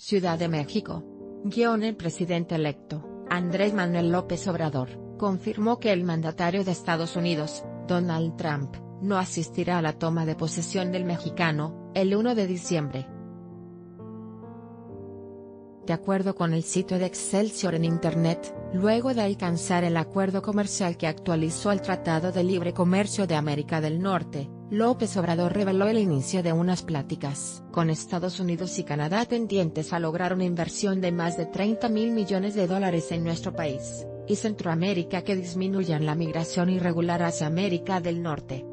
Ciudad de México. El presidente electo, Andrés Manuel López Obrador, confirmó que el mandatario de Estados Unidos, Donald Trump, no asistirá a la toma de posesión del mexicano, el 1 de diciembre. De acuerdo con el sitio de Excelsior en Internet, luego de alcanzar el acuerdo comercial que actualizó el Tratado de Libre Comercio de América del Norte, López Obrador reveló el inicio de unas pláticas con Estados Unidos y Canadá tendientes a lograr una inversión de más de $30.000 millones en nuestro país y Centroamérica que disminuyan la migración irregular hacia América del Norte.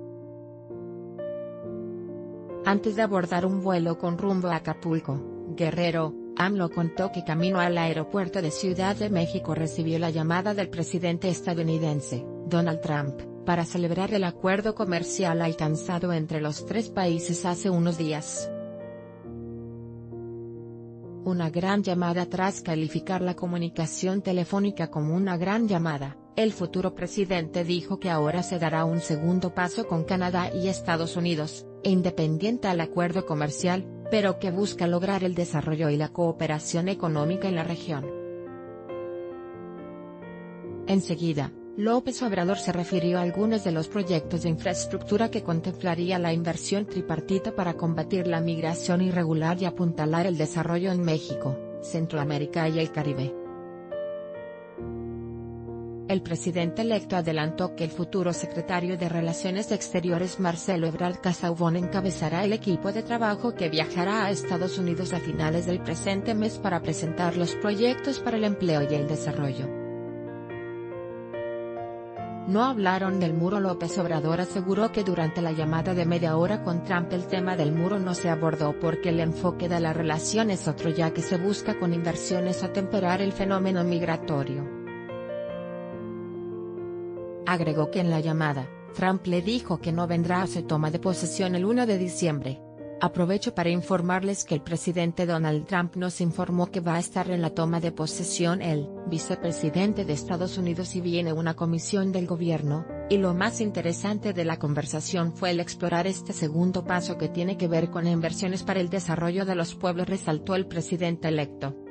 Antes de abordar un vuelo con rumbo a Acapulco, Guerrero, AMLO contó que camino al aeropuerto de Ciudad de México recibió la llamada del presidente estadounidense, Donald Trump, para celebrar el acuerdo comercial alcanzado entre los tres países hace unos días. Una gran llamada. Tras calificar la comunicación telefónica como una gran llamada, el futuro presidente dijo que ahora se dará un segundo paso con Canadá y Estados Unidos, independiente al acuerdo comercial, pero que busca lograr el desarrollo y la cooperación económica en la región. Enseguida, López Obrador se refirió a algunos de los proyectos de infraestructura que contemplaría la inversión tripartita para combatir la migración irregular y apuntalar el desarrollo en México, Centroamérica y el Caribe. El presidente electo adelantó que el futuro secretario de Relaciones Exteriores Marcelo Ebrard Casaubon encabezará el equipo de trabajo que viajará a Estados Unidos a finales del presente mes para presentar los proyectos para el empleo y el desarrollo. No hablaron del muro. López Obrador aseguró que durante la llamada de media hora con Trump el tema del muro no se abordó porque el enfoque de la relación es otro, ya que se busca con inversiones atemperar el fenómeno migratorio. Agregó que en la llamada, Trump le dijo que no vendrá a su toma de posesión el 1 de diciembre. Aprovecho para informarles que el presidente Donald Trump nos informó que va a estar en la toma de posesión el vicepresidente de Estados Unidos y viene una comisión del gobierno, y lo más interesante de la conversación fue el explorar este segundo paso que tiene que ver con inversiones para el desarrollo de los pueblos, resaltó el presidente electo.